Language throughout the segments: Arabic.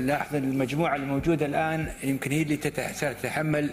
نلاحظ المجموعة الموجودة الآن يمكن هي اللي ستتحمل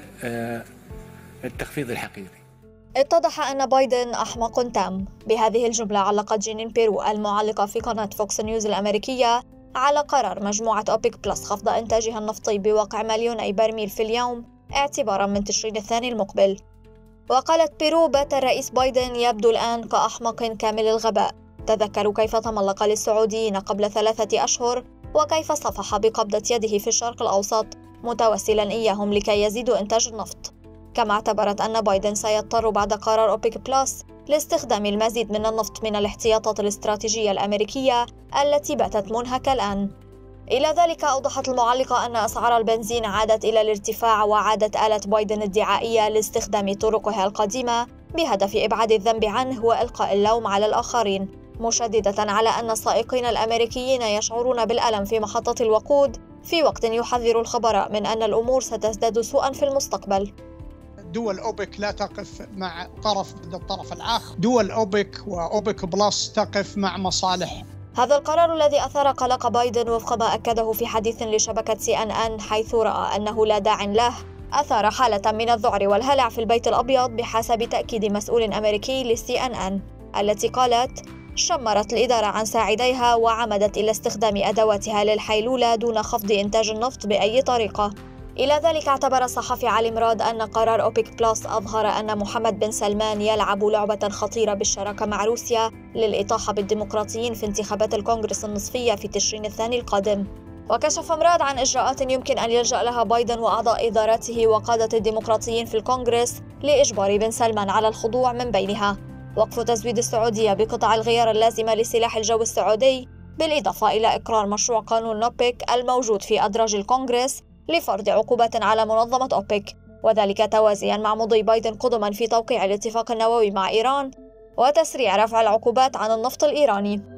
التخفيض الحقيقي. اتضح أن بايدن أحمق تام. بهذه الجملة علقت جينين بيرو المعلقة في قناة فوكس نيوز الأمريكية على قرار مجموعة أوبك بلس خفض إنتاجها النفطي بواقع 2,000,000 برميل في اليوم اعتباراً من تشرين الثاني المقبل. وقالت بيرو: بات الرئيس بايدن يبدو الآن كأحمق كامل الغباء. تذكروا كيف تملق للسعوديين قبل 3 أشهر وكيف صفح بقبضة يده في الشرق الأوسط متوسلاً إياهم لكي يزيدوا إنتاج النفط. كما اعتبرت أن بايدن سيضطر بعد قرار أوبك بلس لاستخدام المزيد من النفط من الاحتياطات الاستراتيجية الأمريكية التي باتت منهكة الآن. إلى ذلك أوضحت المعلقة أن أسعار البنزين عادت إلى الارتفاع، وعادت آلة بايدن الدعائية لاستخدام طرقها القديمة بهدف إبعاد الذنب عنه وإلقاء اللوم على الآخرين، مشددة على أن السائقين الأمريكيين يشعرون بالألم في محطة الوقود في وقت يحذر الخبراء من أن الأمور ستزداد سوءا في المستقبل. دول أوبك لا تقف مع طرف ضد الطرف الآخر، دول أوبك وأوبك بلس تقف مع مصالح. هذا القرار الذي أثار قلق بايدن وفق ما أكده في حديث لشبكة CNN، حيث رأى أنه لا داع له، أثار حالة من الذعر والهلع في البيت الأبيض بحسب تأكيد مسؤول أمريكي لCNN، التي قالت: شمرت الإدارة عن ساعديها وعمدت إلى استخدام أدواتها للحيلولة دون خفض إنتاج النفط بأي طريقة. إلى ذلك اعتبر الصحفي علي مراد أن قرار أوبك بلس أظهر أن محمد بن سلمان يلعب لعبة خطيرة بالشراكة مع روسيا للإطاحة بالديمقراطيين في انتخابات الكونغرس النصفية في تشرين الثاني القادم. وكشف مراد عن إجراءات يمكن أن يلجأ لها بايدن وأعضاء إدارته وقادة الديمقراطيين في الكونغرس لإجبار بن سلمان على الخضوع، من بينها وقف تزويد السعودية بقطع الغيار اللازمة لسلاح الجو السعودي، بالإضافة إلى إقرار مشروع قانون نوبك الموجود في أدراج الكونغرس لفرض عقوبات على منظمة أوبك، وذلك توازيا مع مضي بايدن قدما في توقيع الاتفاق النووي مع إيران وتسريع رفع العقوبات عن النفط الإيراني.